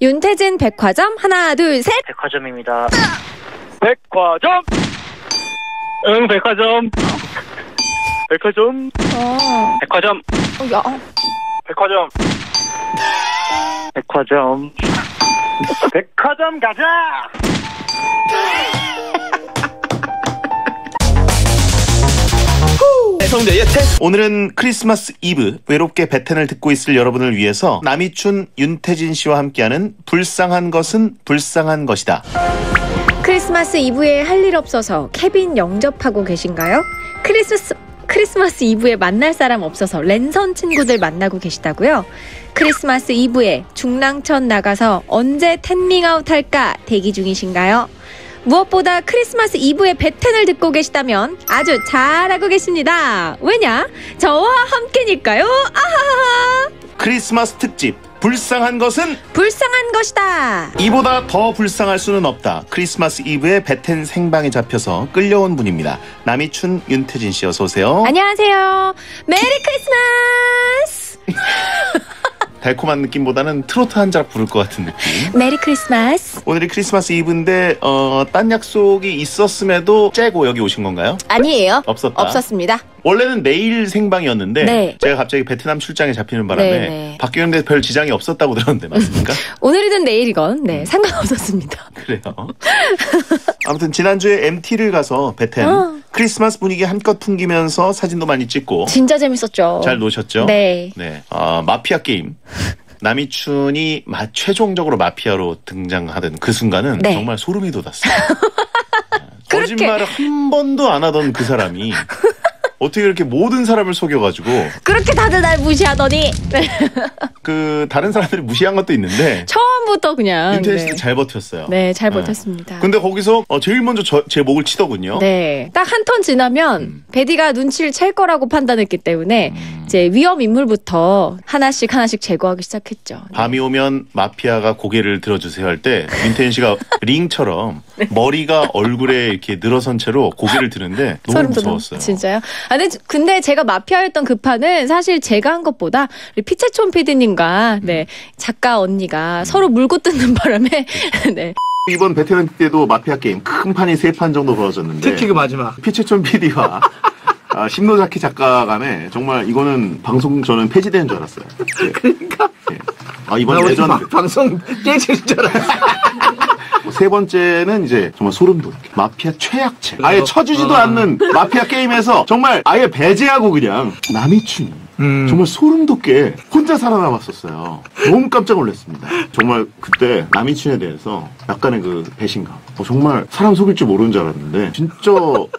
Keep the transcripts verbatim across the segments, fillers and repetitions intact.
윤태진 백화점 하나 둘 셋. 백화점입니다. 백화점. 응, 백화점. 백화점. 어. 백화점. 어, 야. 백화점. 백화점. 백화점 가자. 성대 예태. 오늘은 크리스마스 이브 외롭게 베텐을 듣고 있을 여러분을 위해서 남이춘 윤태진 씨와 함께하는 불쌍한 것은 불쌍한 것이다. 크리스마스 이브에 할 일 없어서 케빈 영접하고 계신가요? 크리스마스 크리스마스 이브에 만날 사람 없어서 랜선 친구들 만나고 계시다고요? 크리스마스 이브에 중랑천 나가서 언제 텐밍아웃 할까 대기 중이신가요? 무엇보다 크리스마스 이브에 베텐을 듣고 계시다면 아주 잘하고 계십니다. 왜냐? 저와 함께니까요. 아하하. 크리스마스 특집 불쌍한 것은 불쌍한 것이다. 이보다 더 불쌍할 수는 없다. 크리스마스 이브에 베텐 생방에 잡혀서 끌려온 분입니다. 남이춘 윤태진 씨 어서 오세요. 안녕하세요. 메리 크리스마스. 달콤한 느낌보다는 트로트 한 작 부를 것 같은 느낌. 메리 크리스마스. 오늘이 크리스마스 이브인데 어, 딴 약속이 있었음에도 째고 여기 오신 건가요? 아니에요. 없었다. 없었습니다. 원래는 내일 생방이었는데 네. 제가 갑자기 베트남 출장에 잡히는 바람에 네, 네. 바뀌는데 별 지장이 없었다고 들었는데 맞습니까? 오늘이든 내일이건 네, 상관없었습니다. 그래요. 아무튼 지난주에 엠티를 가서 베텐 어. 크리스마스 분위기 한껏 풍기면서 사진도 많이 찍고 진짜 재밌었죠. 잘 노셨죠? 네. 네. 어, 마피아 게임. 남이춘이 마, 최종적으로 마피아로 등장하던 그 순간은 네. 정말 소름이 돋았어요. 그렇게. 거짓말을 한 번도 안 하던 그 사람이 어떻게 이렇게 모든 사람을 속여가지고 그렇게 다들 날 무시하더니 그 다른 사람들이 무시한 것도 있는데 처음부터 그냥 윤태진 씨도 네. 잘 버텼어요. 네, 잘 버텼습니다. 근데 거기서 어, 제일 먼저 저, 제 목을 치더군요. 네, 딱 한 턴 지나면 음. 베디가 눈치를 챌 거라고 판단했기 때문에 음. 이제 위험 인물부터 하나씩 하나씩 제거하기 시작했죠. 밤이 오면 마피아가 고개를 들어주세요 할 때 윤태진 씨가 링처럼 네. 머리가 얼굴에 이렇게 늘어선 채로 고개를 드는데 너무 소름 돋아. 무서웠어요. 진짜요? 아, 근데, 근데 제가 마피아였던 그 판은 사실 제가 한 것보다 우리 피채촌 피디님과 음. 네, 작가 언니가 서로 물고 뜯는 바람에 네. 이번 베테랑 때도 마피아 게임 큰 판이 세 판 정도 벌어졌는데 특히 그 마지막 피채촌 피디와 아, 심노자키 작가 간에 정말 이거는 방송 저는 폐지되는 줄 알았어요. 네. 그러니까 네. 아 이번 나 레전드 방송 깨질 줄 알았어. 세 번째는 이제 정말 소름 돋게 마피아 최약체 아예 쳐주지도 어. 않는 마피아 게임에서 정말 아예 배제하고 그냥 남이춘이 음. 정말 소름 돋게 혼자 살아남았었어요. 너무 깜짝 놀랐습니다. 정말 그때 남이춘에 대해서 약간의 그 배신감 어, 정말 사람 속일 줄 모르는 줄 알았는데 진짜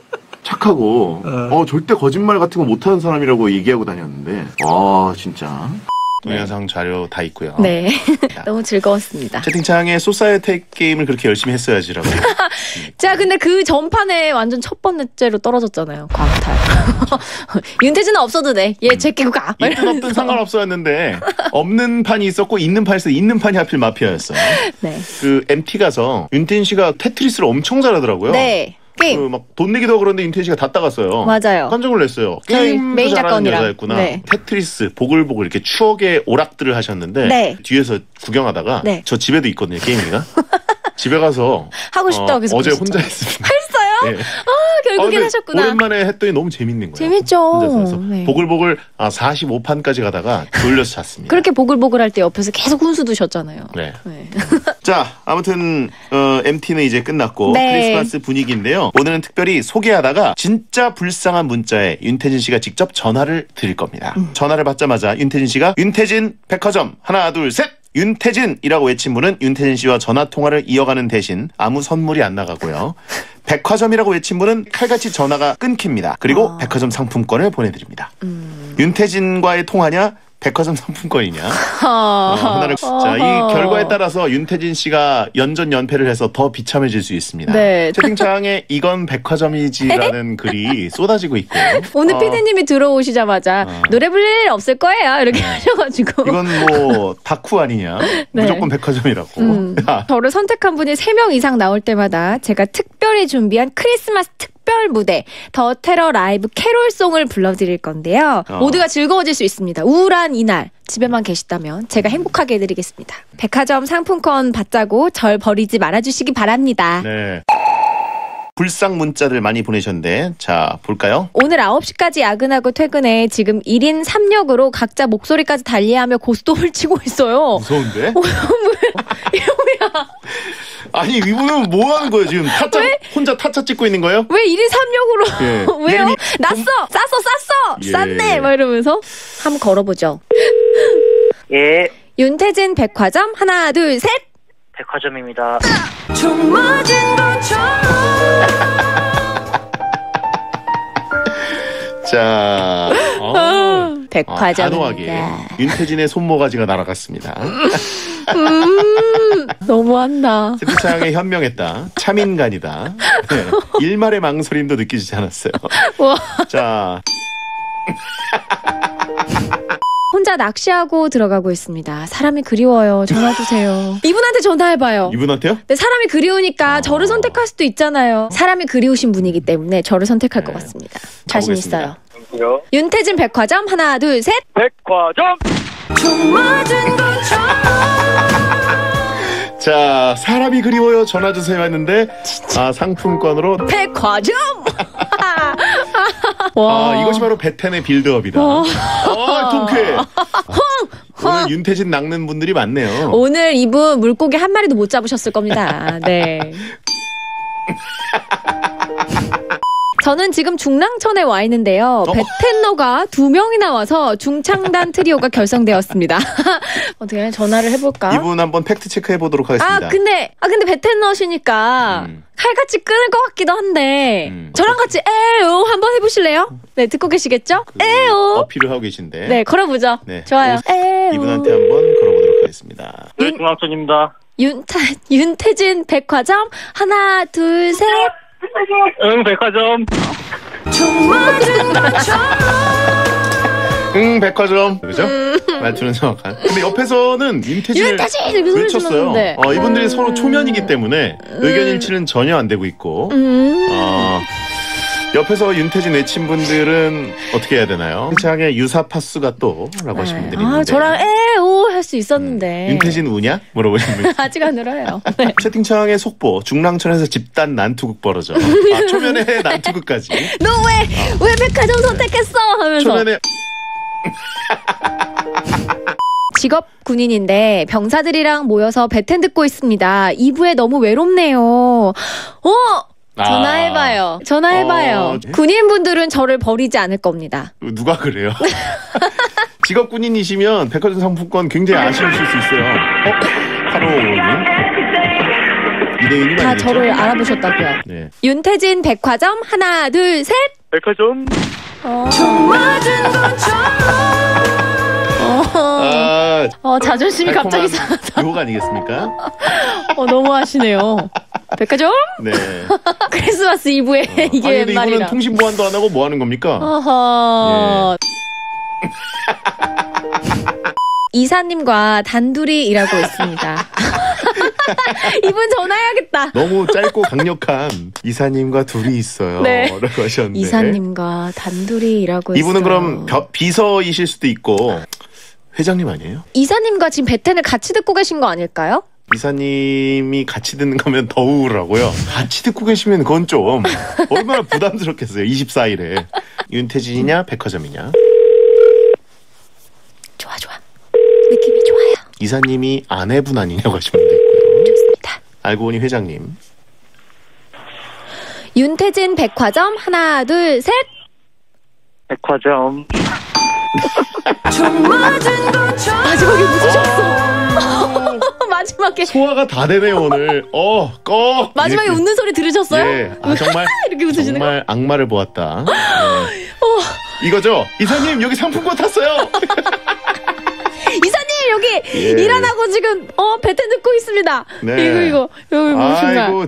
착하고 어. 어 절대 거짓말 같은 거 못하는 사람이라고 얘기하고 다녔는데 아 진짜 동영상 자료 다 있고요. 네. 너무 즐거웠습니다. 채팅창에 소사이어티 게임을 그렇게 열심히 했어야지라고. 자, 근데 그 전판에 완전 첫 번째로 떨어졌잖아요. 광탈. 윤태진은 없어도 돼. 얘 제끼고 가. 있든 없든 이러면서. 상관없었는데 없는 판이 있었고 있는 판에서 있는 판이 하필 마피아였어요. 네. 그 엠티 가서 윤태진 씨가 테트리스를 엄청 잘하더라고요. 네. 게임. 그 막 돈 내기도 하고 그러는데 윤태진 씨가 다 따갔어요. 맞아요. 깜짝 놀랐어요. 저희 게임도 메인 잘하는 작가님이랑. 여자였구나. 네. 테트리스 보글보글 이렇게 추억의 오락들을 하셨는데 네. 뒤에서 구경하다가 네. 저 집에도 있거든요 게임기가. 집에 가서 하고 싶다고 계속 어제 그러셨죠. 혼자 했습니다. 했어요? 네. 아, 결국엔 근데 하셨구나. 오랜만에 했더니 너무 재밌는 거예요. 재밌죠. 혼자서. 네. 보글보글 아, 사십오 판까지 가다가 돌려서 잤습니다. 그렇게 보글보글할 때 옆에서 계속 훈수 두셨잖아요. 네. 네. 자, 아무튼 어, 엠티는 이제 끝났고 네. 크리스마스 분위기인데요. 오늘은 특별히 소개하다가 진짜 불쌍한 문자에 윤태진 씨가 직접 전화를 드릴 겁니다. 음. 전화를 받자마자 윤태진 씨가 윤태진 백화점 하나 둘 셋 윤태진이라고 외친 분은 윤태진 씨와 전화 통화를 이어가는 대신 아무 선물이 안 나가고요. 백화점이라고 외친 분은 칼같이 전화가 끊깁니다. 그리고 아. 백화점 상품권을 보내드립니다. 음. 윤태진과의 통화냐? 백화점 상품권이냐? 어, 하나를 자, 어허. 이 결과에 따라서 윤태진 씨가 연전 연패를 해서 더 비참해질 수 있습니다. 네. 채팅창에 이건 백화점이지라는 글이 쏟아지고 있고요. 오늘 어, 피디님이 들어오시자마자 어. 노래 부를 일 없을 거예요. 이렇게 하셔가지고. 이건 뭐 다쿠 아니냐? 네. 무조건 백화점이라고. 음. 야, 저를 선택한 분이 세 명 이상 나올 때마다 제가 특별히 준비한 크리스마스 특 특별 무대 더 테러 라이브 캐롤송을 불러드릴 건데요. 어. 모두가 즐거워질 수 있습니다. 우울한 이날 집에만 계시다면 제가 행복하게 해드리겠습니다. 백화점 상품권 받자고 절 버리지 말아주시기 바랍니다. 네. 불상 문자들 많이 보내셨는데 자 볼까요? 오늘 아홉 시까지 야근하고 퇴근해 지금 일 인 삼 역으로 각자 목소리까지 달리하며 고스톱을 치고 있어요. 무서운데? 이게 뭐야? 아니 이분은 뭐 하는 거예요 지금? 타짜 혼자 타짜 찍고 있는 거예요? 왜 일 인 삼 역으로? 예. 왜요? 이름이 났어! 쌌어! 쌌어! 예. 쌌네! 막 이러면서 한번 걸어보죠. 예, 윤태진 백화점 하나 둘 셋! 백화점입니다. 총 맞은 것처럼 자 어. 아, 단호하게 백화점입니다. 윤태진의 손모가지가 날아갔습니다. 음, 너무한다. 채팅창에 현명했다. 참인간이다. 네. 일말의 망설임도 느끼지 않았어요. 와. 자 혼자 낚시하고 들어가고 있습니다. 사람이 그리워요. 전화 주세요. 이분한테 전화해봐요. 이분한테요? 근데 사람이 그리우니까 어. 저를 선택할 수도 있잖아요. 사람이 그리우신 분이기 때문에 저를 선택할 것 네. 같습니다. 자신 가보겠습니다. 있어요. 누구요? 윤태진 백화점 하나 둘 셋. 백화점. 총 맞은 것처럼 자 사람이 그리워요 전화 주세요 했는데 아 상품권으로 백화점. 와. 아 이것이 바로 베텐의 빌드업이다. 어. 아 통쾌. 오늘 윤태진 낚는 분들이 많네요. 오늘 이분 물고기 한 마리도 못 잡으셨을 겁니다. 네. 저는 지금 중랑천에 와 있는데요. 어? 베텐너가 두 명이나 와서 중창단 트리오가 결성되었습니다. 어떻게 전화를 해볼까? 이분 한번 팩트 체크해 보도록 하겠습니다. 아 근데 아 근데 베텐너시니까 음. 칼같이 끊을 것 같기도 한데 음. 저랑 같이 에오 한번 해보실래요? 네 듣고 계시겠죠? 그 에오. 어필을 하고 계신데 네 걸어보죠. 네. 좋아요. 에오. 이분한테 한번 걸어보도록 하겠습니다. 네, 중앙천입니다. 윤타, 윤태진 백화점 하나 둘 셋. 응, 백화점. 응 백화점 그죠? 말투는 정확한. 근데 옆에서는 윤태진을 윤태진 이렇게 소리 외쳤어요. 질렀는데. 어, 이분들이 서로 초면이기 때문에 의견 일치는 전혀 안 되고 있고 음. 어, 옆에서 윤태진 외친 분들은 어떻게 해야 되나요? 채팅창에 유사파수가 또라고 하신 분들이 있는데 아 저랑 에오 할 수 있었는데. 윤태진 우냐? 물어보신 분. 아직 안 울어요. 네. 채팅창에 속보 중랑천에서 집단 난투극 벌어져. 아, 초면에 난투극까지. 너 왜 왜 백화점 선택했어? 하면서. 초면에 직업 군인인데 병사들이랑 모여서 배텐 듣고 있습니다. 이 부에 너무 외롭네요. 어? 전화해봐요. 전화해봐요. 어, 네? 군인분들은 저를 버리지 않을 겁니다. 누가 그래요? 직업 군인이시면 백화점 상품권 굉장히 아쉬우실 수 있어요. 어? 팔오오님 이대윤님 다 아니겠죠? 저를 알아보셨다고요. 네. 윤태진 백화점 하나 둘 셋. 백화점. 어. 어. 아, 어, 자존심이 갑자기 달콤한 상하다. 유혹 아니겠습니까? 어, 너무 하시네요. 백화점? 네. 크리스마스 이브에 이게 아니, 웬 근데 이분은 말이라. 통신 보안도 안 하고 뭐 하는 겁니까? 어허. 이사님과 단둘이 일하고 있습니다. 이분 전화해야겠다. 너무 짧고 강력한 이사님과 둘이 있어요. 네. 라고 하셨는데. 이사님과 단둘이 일하고 있어요. 이분은 그럼 벼- 비서이실 수도 있고 회장님 아니에요? 이사님과 지금 베텐을 같이 듣고 계신 거 아닐까요? 이사님이 같이 듣는 거면 더 우울하고요. 같이 듣고 계시면 그건 좀 얼마나 부담스럽겠어요. 이십사 일에. 윤태진이냐 백화점이냐. 좋아 좋아. 느낌이 좋아요. 이사님이 아내분 아니냐고 하신 분도 있고요. 좋습니다. 알고 보니 회장님. 윤태진 백화점 하나 둘 셋. 백화점. 마지막에 웃으셨어. 마지막에 소화가 다 되네요 오늘. 어, 꺽. 마지막에 이렇게. 웃는 소리 들으셨어요? 예. 아 정말 이렇게 웃으시는 거? 정말 악마를 보았다. 네. 이거죠. 이사님 여기 상품권 탔어요. 이사님 여기 예. 일 안 하고 지금 어 배텐 듣고 있습니다. 네. 이거 이거 여기 무슨 말? 아이고.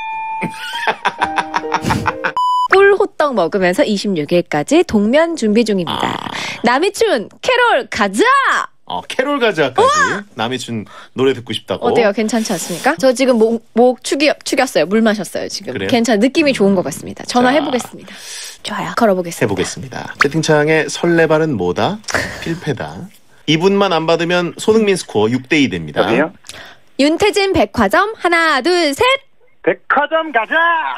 꿀 호떡 먹으면서 이십육 일까지 동면 준비 중입니다. 아. 남이춘 캐롤 가자. 어, 캐롤 가자까지 남이 준 노래 듣고 싶다고. 어때요? 괜찮지 않습니까? 저 지금 목, 목 축이, 축였어요. 물 마셨어요, 지금. 그래요? 괜찮아. 느낌이 좋은 것 같습니다. 전화해보겠습니다. 좋아요. 걸어보겠습니다. 해보겠습니다. 채팅창에 설레발은 뭐다? 필패다. 이분만 안 받으면 손흥민 스코어 육 대 이 됩니다. 여기요? 윤태진 백화점 하나 둘 셋. 백화점 가자!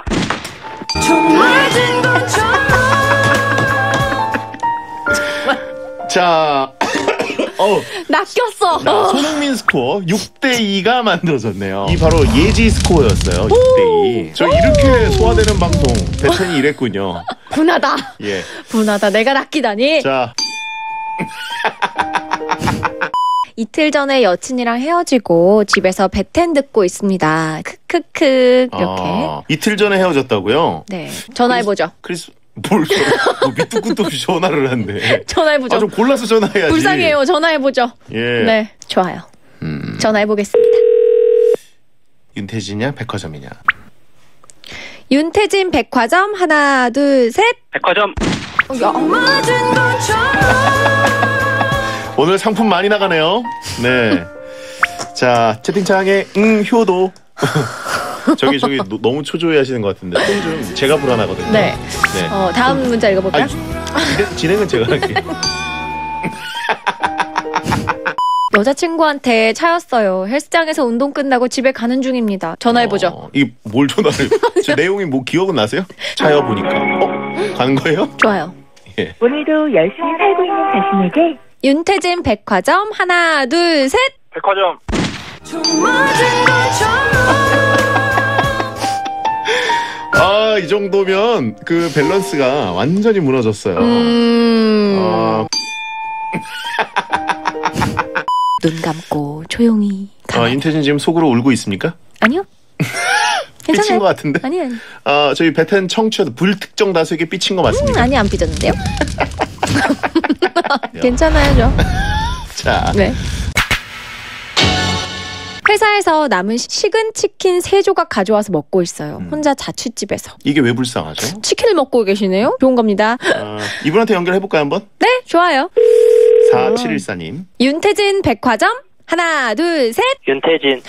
자, 어, 낚였어. 자, 손흥민 스코어 육 대 이가 만들어졌네요. 이 바로 예지 스코어였어요. 육 대 이. 저 이렇게 소화되는 방송 배천이 이랬군요. 분하다. 예. 분하다. 내가 낚이다니. 자, 이틀 전에 여친이랑 헤어지고 집에서 베텐 듣고 있습니다. 크크크 이렇게. 아, 이틀 전에 헤어졌다고요? 네. 전화해보죠. 크리스 뭘 뭐 밑도 끝도 없이 전화를 한대. 전화해보죠. 아, 좀 골라서 전화해야지. 불쌍해요. 전화해보죠. 예. 네. 좋아요. 음, 전화해보겠습니다. 윤태진이냐 백화점이냐. 윤태진 백화점 하나 둘 셋. 백화점! 오늘 상품 많이 나가네요. 네. 자, 채팅창에 응 효도. 저기 저기 노, 너무 초조해 하시는 것 같은데 좀 좀 제가 불안하거든요. 네. 네. 어, 다음 문자 읽어볼까요? 아니, 진행, 진행은 제가 할게요. 여자친구한테 차였어요. 헬스장에서 운동 끝나고 집에 가는 중입니다. 전화해보죠. 어, 이게 뭘 전화를? 저 내용이 뭐 기억은 나세요? 차여 보니까. 어? 가는 거예요? 좋아요. 예. 오늘도 열심히 살고 있는 자신에게 윤태진 백화점 하나 둘 셋. 백화점! 아, 이 정도면 그 밸런스가 완전히 무너졌어요. 음... 어, 눈 감고 조용히 아, 가만히. 윤태진 지금 속으로 울고 있습니까? 아니요. 삐친 괜찮아요. 것 같은데? 아니 아니. 아, 저희 베텐 청취자 불특정 다수에게 삐친 거 음, 맞습니까? 아니 안 삐졌는데요? 괜찮아요, 저. 자, 네. 회사에서 남은 식은 치킨 세 조각 가져와서 먹고 있어요. 음. 혼자 자취집에서. 이게 왜 불쌍하죠? 치킨을 먹고 계시네요. 좋은 겁니다. 아, 이분한테 연결해볼까요, 한번? 네, 좋아요. 사칠일사님. 윤태진 백화점 하나 둘 셋. 윤태진!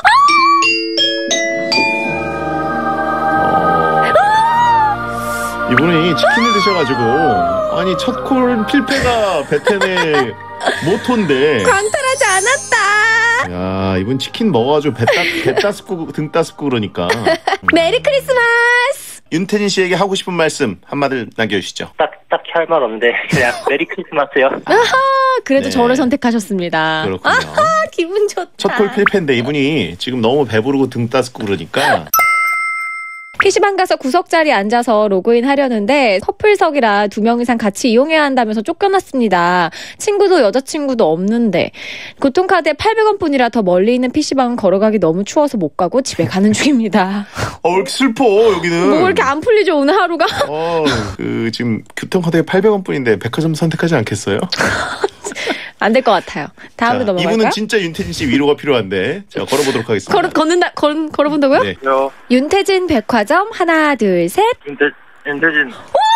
이분이 치킨을 드셔가지고 아니 첫 콜 필패가 베텐의 모토인데 광탈하지 않았다. 야 이분 치킨 먹어가지고 배, 따, 배 따스고 등 따스고 그러니까 음. 메리 크리스마스. 윤태진 씨에게 하고 싶은 말씀 한마디 남겨주시죠. 딱, 딱히 할 말 없는데, 그냥 메리 크리스마스요. 아하, 그래도 네. 저를 선택하셨습니다. 그렇군요. 아하, 기분 좋다. 첫 콜 필패인데 이분이 지금 너무 배부르고 등 따스고 그러니까 피시방 가서 구석자리에 앉아서 로그인 하려는데 커플석이라 두 명 이상 같이 이용해야 한다면서 쫓겨났습니다. 친구도 여자친구도 없는데 교통카드에 팔백 원뿐이라 더 멀리 있는 피시방은 걸어가기 너무 추워서 못 가고 집에 가는 중입니다. 어 왜 이렇게 슬퍼 여기는. 뭐 이렇게 안 풀리죠 오늘 하루가? 어, 그 지금 교통카드에 팔백 원뿐인데 백화점 선택하지 않겠어요? 안 될 것 같아요. 다음으로 자, 넘어갈까요? 이분은 진짜 윤태진 씨 위로가 필요한데 제가 걸어보도록 하겠습니다. 걸어, 걷는다, 걸, 걸어본다고요? 네. 요, 윤태진 백화점 하나 둘 셋. 윤태, 윤태진.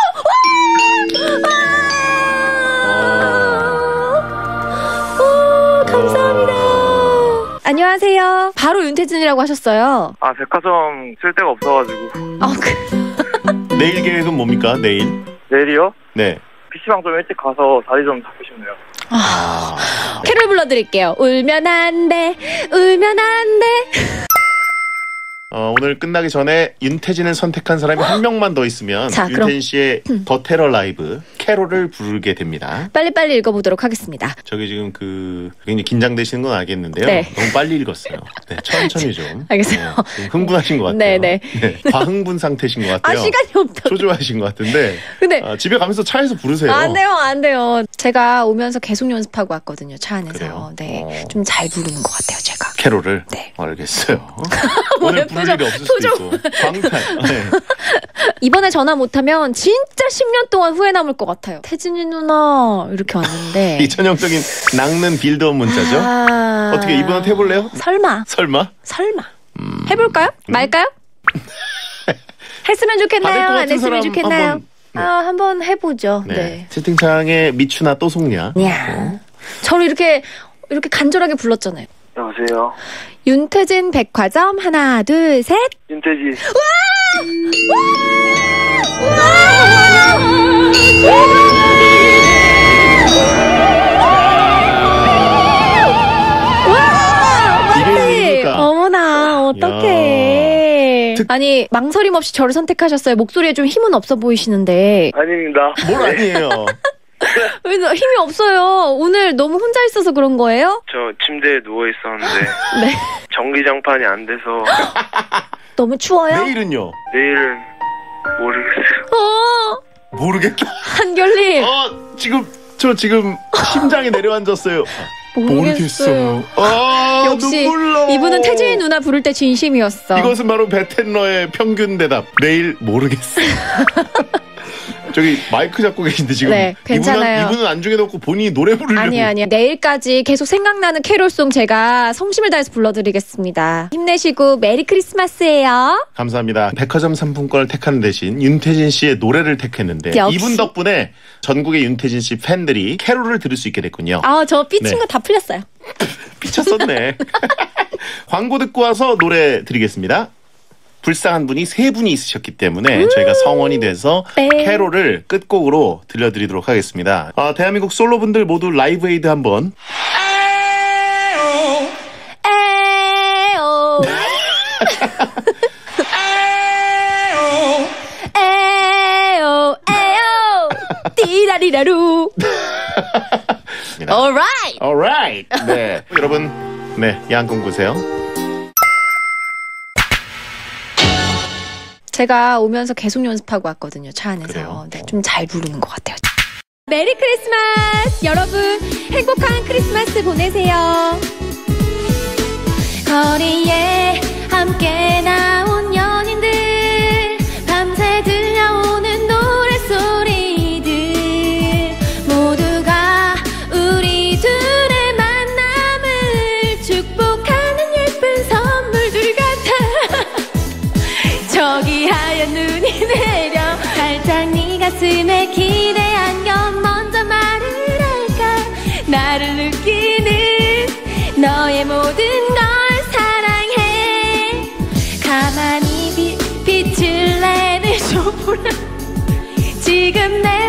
오, 감사합니다. 안녕하세요. 바로 윤태진이라고 하셨어요. 아, 백화점 쓸 데가 없어가지고. 아, 그, 내일 계획은 뭡니까? 내일? 내일이요? 네. 피시방 좀 일찍 가서 자리 좀 잡고 싶네요. 아, 캐롤 불러드릴게요. 울면 안 돼, 울면 안 돼. 어, 오늘 끝나기 전에 윤태진을 선택한 사람이 한 명만 더 있으면 자, 그럼. 윤태진 씨의 더 테러 라이브 캐롤을 부르게 됩니다. 빨리빨리 읽어보도록 하겠습니다. 저기 지금 그 굉장히 긴장되시는 건 알겠는데요. 네. 너무 빨리 읽었어요. 네, 천천히 좀. 알겠어요. 네, 좀 흥분하신 것 같아요. 네, 네. 과흥분 상태신 것 아, 같아요. 시간이 없다. 초조하신 것 같은데 근데 아, 집에 가면서 차에서 부르세요. 안 돼요, 안 돼요. 제가 오면서 계속 연습하고 왔거든요, 차 안에서. 그래요? 네, 어. 좀 잘 부르는 것 같아요, 제가. 캐롤을? 네. 알겠어요. 뭐야, 오늘 부를 표정, 일이 없을 수도 표정. 있고. 광탈. 네. 이번에 전화 못하면 진짜 십 년 동안 후회 남을 것 같아요. 태진이 누나 이렇게 왔는데. 이 전형적인 낚는 빌드업 문자죠. 아... 어떻게 이분한테 해볼래요? 설마, 설마? 설마. 해볼까요? 말까요? 했으면 받을 좋겠나요? 것 안 같은 했으면 사람 좋겠나요? 한번, 네. 아, 한번 해보죠. 네. 네. 채팅창에 미추나 또 속냐? 야. 저를 이렇게 이렇게 간절하게 불렀잖아요. 여보세요. 윤태진 백화점 하나 둘 셋. 윤태진. 이게 누굴까? 어머나 어떡해. 특- 아니 망설임 없이 저를 선택하셨어요. 목소리에 좀 힘은 없어 보이시는데. 아닙니다. 뭘 아니에요. 왜 힘이 없어요? 오늘 너무 혼자 있어서 그런 거예요? 저 침대에 누워 있었는데 네. 전기장판이 안 돼서 너무 추워요? 내일은요? 내일은 모르겠어요. 어 모르겠다. 한결님 어, 지금 저 지금 심장이 내려앉았어요. 모르겠어요. 아, 역시 눈물 나. 이분은 태진이 누나 부를 때 진심이었어. 이것은 바로 베텐러의 평균 대답. 내일 모르겠어. 저기 마이크 잡고 계신데 지금 네, 괜찮아요. 이분은, 이분은 안중에 넣고 본인이 노래 부르려고. 아니 아니 내일까지 계속 생각나는 캐롤송 제가 성심을 다해서 불러드리겠습니다. 힘내시고 메리 크리스마스예요. 감사합니다. 백화점 상품권을 택하는 대신 윤태진 씨의 노래를 택했는데 역시. 이분 덕분에 전국의 윤태진 씨 팬들이 캐롤을 들을 수 있게 됐군요. 아 저 삐친 네. 거 다 풀렸어요. 미쳤었네. 광고 듣고 와서 노래 드리겠습니다. 불쌍한 분이 세 분이 있으셨기 때문에 저희가 성원이 돼서 네. 캐롤을 끝곡으로 들려드리도록 하겠습니다. 아, 대한민국 솔로분들 모두 라이브 에이드 한번. 에오 에오 에오 띠라리라루. Alright. Alright. 네. 여러분, 네, 양꿈 꾸세요. 제가 오면서 계속 연습하고 왔거든요. 차 안에서. 그래요? 네, 좀 잘 부르는 것 같아요. 메리 크리스마스! 여러분 행복한 크리스마스 보내세요. 거리에 함께 나온 연인들 밤새 들려오는 노래소리들 모두가 우리 둘의 만남을 축복하는 예쁜 선물들 같아. 저기 하얀 눈이 내려 살짝 네 가슴에 기대한 건 먼저 말을 할까. 나를 느끼는 너의 모든 걸 사랑해. 가만히 빛, 빛을 내내줘 보라. 지금 내